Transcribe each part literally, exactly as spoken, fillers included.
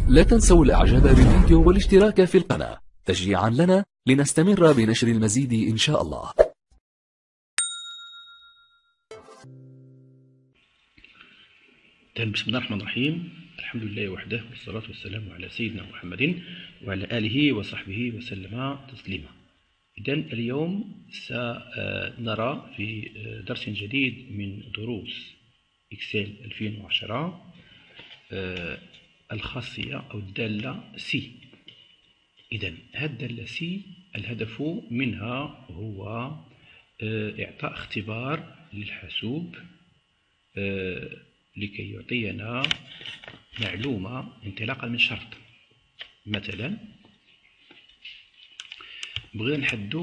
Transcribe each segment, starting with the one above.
لا تنسوا الاعجاب بالفيديو والاشتراك في القناة تشجيعا لنا لنستمر بنشر المزيد ان شاء الله. بسم الله الرحمن الرحيم. الحمد لله وحده والصلاة والسلام على سيدنا محمد وعلى آله وصحبه وسلم تسليما. إذن اليوم سنرى في درس جديد من دروس إكسل ألفين وعشرة الخاصية أو الدالة سي. إذن هذه الدالة سي الهدف منها هو إعطاء اختبار للحاسوب لكي يعطينا معلومة انطلاقا من شرط. مثلا بغينا نحدو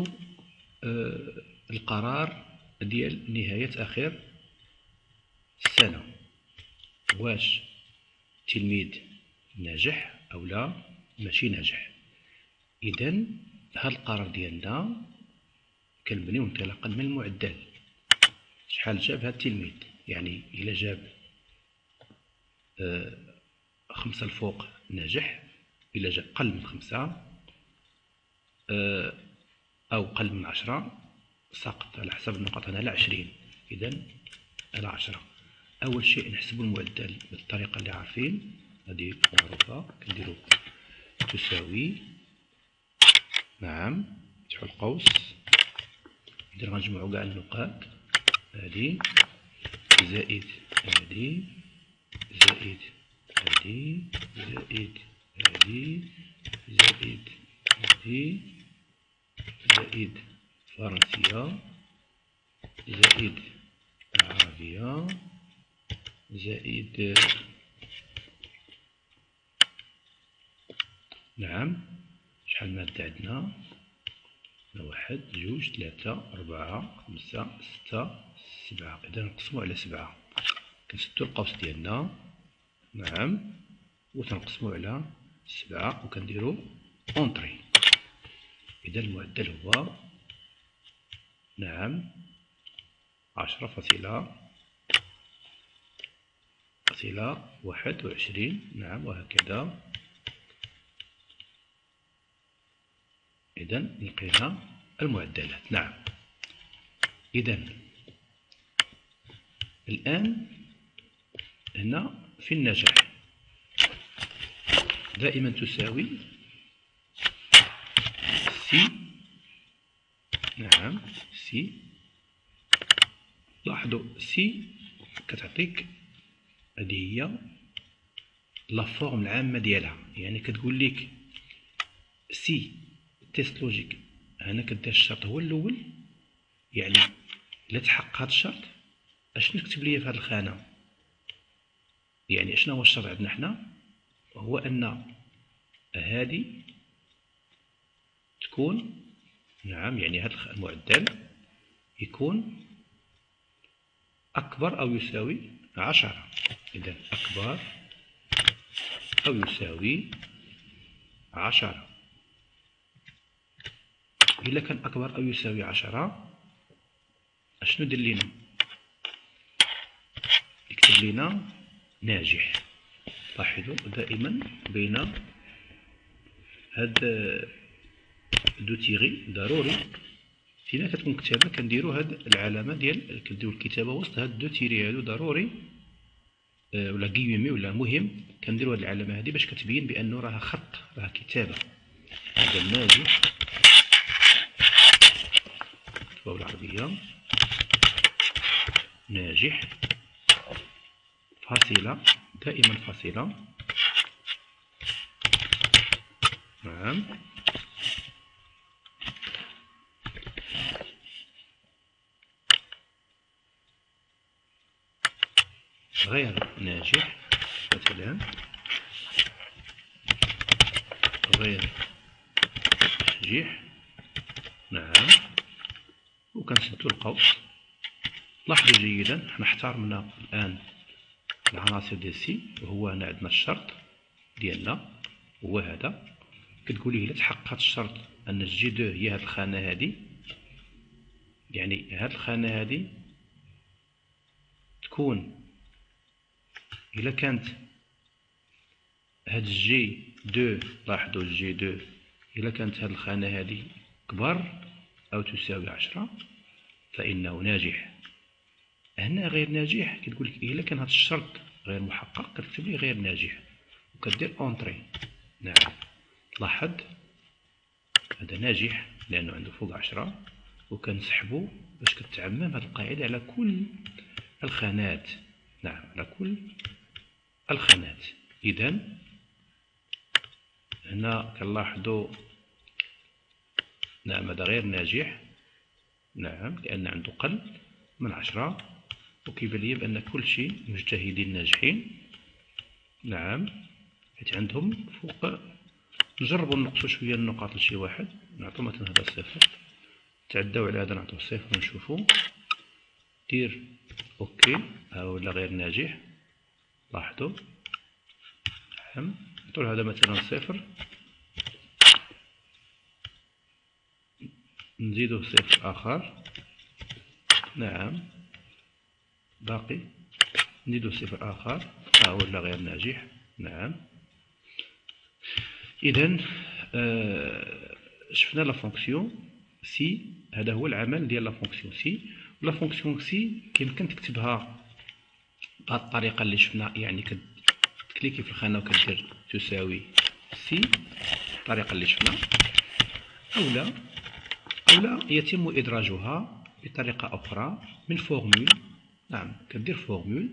القرار ديال نهاية آخر السنة، واش التلميذ ناجح أو لا ماشي ناجح. إذن هذا القرار ديالنا كنبنيو انطلاقا من المعدل، شحال جاب هذا التلميذ. يعني إلا جاب آه خمسة الفوق ناجح، إلا جاب قل من خمسة آه أو قل من عشرة سقط على حسب النقاط. أنا على عشرين، إذن على عشرة. أول شيء نحسبو المعدل بالطريقة اللي عارفين، هذه معروفة. كنديرو تساوي، نعم، نفتحو القوس، إذن غنجمعو كاع النقاط، هذه زائد هذه زائد هذه زائد هذه زائد هذه زائد فرنسية زائد عربية زائد، نعم، شحال مادة عندنا؟ واحد جوج ثلاثة أربعة خمسة ستة سبعة. إذا نقسمو على سبعة، كنسدو القوس ديالنا، نعم، وتنقسمو على سبعة وكنديرو اونطري. إذا المعدل هو، نعم، عشرة فاصلة فاصلة واحد وعشرين، نعم، وهكذا. إذا لقينا المعدلات، نعم. إذا الآن هنا في النجاح دائما تساوي سي، نعم، سي. لاحظوا سي كتعطيك، هذه هي لا فورم العامة ديالها. يعني كتقول لك سي تيست لوجيك، هنا كدير الشرط هو الأول. يعني إلا تحقق هذا الشرط اشنو نكتب ليا في هذه الخانة؟ يعني اشنا هو الشرط عندنا حنا؟ هو أن هذه تكون، نعم، يعني هذا المعدل يكون أكبر أو يساوي عشرة. إذا أكبر أو يساوي عشرة. إلا كان أكبر أو يساوي عشرة أشنو دير لينا؟ يكتب لينا ناجح. لاحظوا دائما بين هاد دو تيغي ضروري فيما كتكون كتابة كنديرو هاد العلامة ديال، كنديرو الكتابة وسط هاد دو تيري هادو ضروري، أه ولا كيومي ولا مهم. كنديرو هاد العلامة هادي باش كتبين بأنه راها خط، راها كتابة. إذا ناجح كتبو بالعربية، ناجح فاصلة، دائما فاصلة، نعم، غير ناجح، مثلا غير ناجح، نعم، وكنسدو القوس. لاحظوا جيدا حنا احترمنا الآن العناصر ديال سي، وهو هنا عندنا الشرط ديالنا هو هذا. كتقول لي إلا تحقق هذا الشرط أن جي دو هي هذه الخانة هذه، يعني هذه الخانة هذه تكون إلا كانت هاد جي دو، لاحظوا جي دو إلا كانت هاد الخانة هادي كبر أو تساوي عشرة فإنه ناجح. هنا غير ناجح كتقول لك إلا كان هاد الشرط غير محقق كتكتب لي غير ناجح وكدير اونطري. نعم، لاحظ هذا ناجح لأنه عنده فوق عشرة، وكنسحبو باش كتعمم هاد القاعدة على كل الخانات. نعم، على كل الخانات. إذا هنا كنلاحظوا نعم هذا غير ناجح، نعم، لأن عنده قل من عشرة، وكيبان لي بأن كل شيء مجتهدين ناجحين. نعم، حيت عندهم فوق. نجربوا نقصوا شوية النقاط لشي واحد، نعطو مثلا هذا صفر، تعداو على هذا نعطوه صفر ونشوفوا. دير اوكي، ها ولا غير ناجح، لاحظوا. نعم، نعطو هذا مثلا صفر، نزيدو صفر آخر. نعم، باقي نزيدو صفر آخر، ها ولا غير ناجح. نعم، إذا آه شفنا لا فونكسيون سي. هذا هو العمل ديال لا فونكسيون سي. ولا فونكسيون سي كيمكن تكتبها بهذه الطريقة اللي شفنا، يعني كتكليكي في الخانة وكدير تساوي سي الطريقة اللي شفنا، أولا أولا يتم إدراجها بطريقة أخرى من فورمول. نعم، كدير فورمول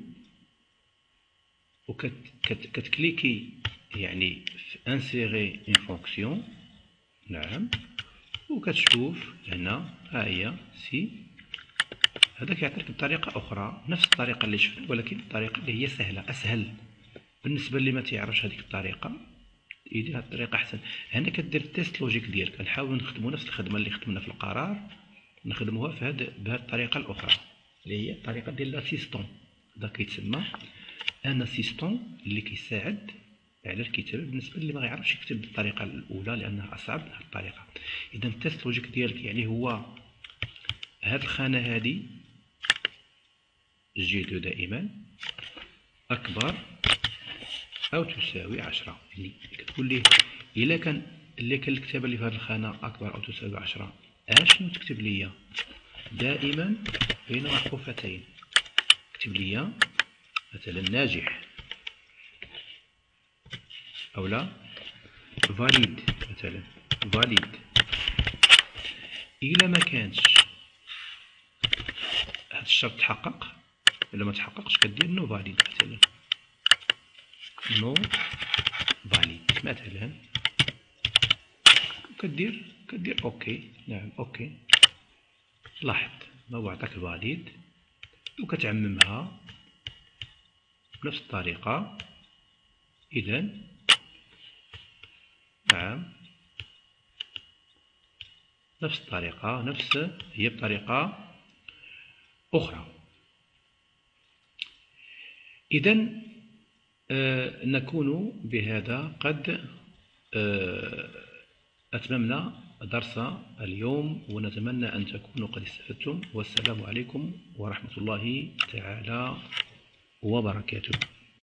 وكتكليكي يعني في انسيري اون فونكسيون. نعم، وكتشوف هنا ها هي سي. هذا كيعطيك بطريقة أخرى نفس الطريقة اللي شفنا، ولكن الطريقة اللي هي سهلة أسهل بالنسبة اللي ما تيعرفش هذيك الطريقة، يدير هذه الطريقة أحسن. هنا كدير التيست لوجيك ديالك، كنحاولوا نخدموا نفس الخدمة اللي خدمنا في القرار، نخدموها في هذه بهذه الطريقة الأخرى اللي هي الطريقة ديال لاسيستون. هذا كيتسمى ان اسيستون اللي كيساعد على الكتابة بالنسبة اللي ما غيعرفش يكتب بالطريقة الأولى لأنها أصعب من هذه الطريقة. إذا التيست لوجيك ديالك يعني هو هاد الخانة هادي جي دو دائما أكبر أو تساوي عشرة. يعني كتقول ليه إلا كان اللي كان الكتابة اللي في هاد الخانة أكبر أو تساوي عشرة، أشنو تكتب ليا؟ دائما بين محقوفتين. اكتب ليا مثلا ناجح، أو لا فاليد، مثلا فاليد. إلا ما كانش هذا الشرط تحقق، إلا ما تحققش كدير نو فاليد، مثلا نو فاليد مثلا، كدير كدير اوكي. نعم اوكي، لاحظ ما هو عطاك فاليد وكتعممها بنفس الطريقة. إذا نعم نفس الطريقة، نفس هي بطريقة أخرى. إذا آه نكون بهذا قد آه أتممنا درس اليوم، ونتمنى أن تكونوا قد استفدتم. والسلام عليكم ورحمة الله تعالى وبركاته.